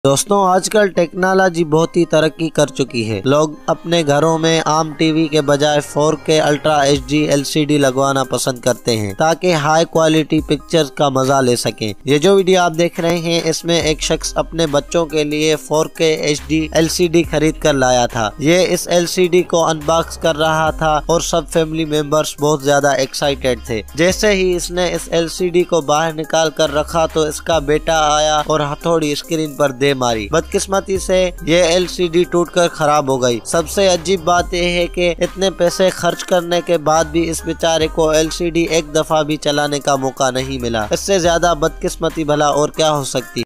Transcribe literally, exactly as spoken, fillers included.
दोस्तों आजकल टेक्नोलॉजी बहुत ही तरक्की कर चुकी है। लोग अपने घरों में आम टीवी के बजाय four K ultra H D L C D लगवाना पसंद करते हैं ताकि हाई क्वालिटी पिक्चर्स का मजा ले सकें। ये जो वीडियो आप देख रहे हैं इसमें एक शख्स अपने बच्चों के लिए four K H D L C D खरीद कर लाया था। ये इस एल सी डी को अनबॉक्स कर रहा था और सब फैमिली मेंबर्स बहुत ज्यादा एक्साइटेड थे। जैसे ही इसने इस एल सी डी को बाहर निकाल कर रखा तो इसका बेटा आया और हथौड़ी स्क्रीन पर दे मारी। बदकिस्मती से ये एल सी डी टूटकर खराब हो गई। सबसे अजीब बात यह है कि इतने पैसे खर्च करने के बाद भी इस बेचारे को एल सी डी एक दफा भी चलाने का मौका नहीं मिला। इससे ज्यादा बदकिस्मती भला और क्या हो सकती।